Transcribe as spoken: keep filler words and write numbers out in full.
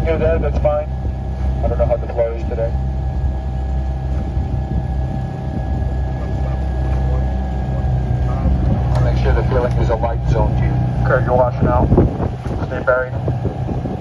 okay with that, that's fine. I don't know how the flow is today. I'll make sure the feeling is a light zone to you. Okay, you're washing out. Stay buried.